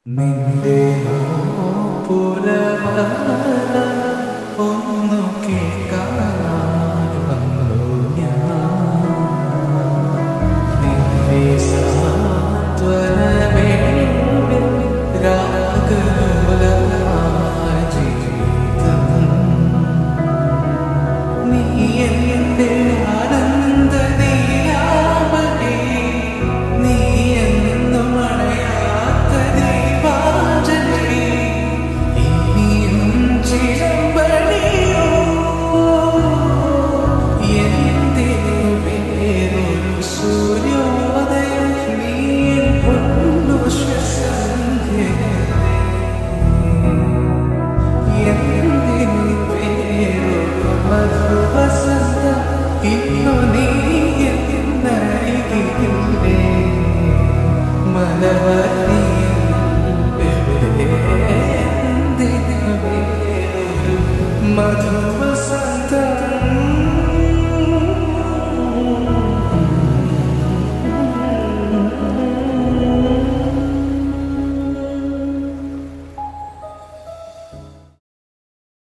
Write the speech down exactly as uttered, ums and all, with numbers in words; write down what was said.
നിന്റെ പുലവ ഒന്നു കേൾക്കാൻ വന്നു ഞാൻ. നിന്റെ സാന്ത്വനമേ രാഗലോലമായ ജീവിതം. നീ എന്റെ ആനന്ദ നീലാവനേ, നീ എന്നും അണയാത്ത ദീപാഞ്ജലി. ഇനിയും ചിലമ്പണിയോ എന്തിനു വേറൊരു സൂര്യോദയം. നീ എൻ പൊന്നു ശ്വസന്ധ്യയല്ലേ, എന്തിനു വേറൊരു മധുവസന്തം. ഇന്നു നീ എന്നരികിലില്ലേ മലർവാണിയിൽ, എന്തിനു വേറൊരു മധുവ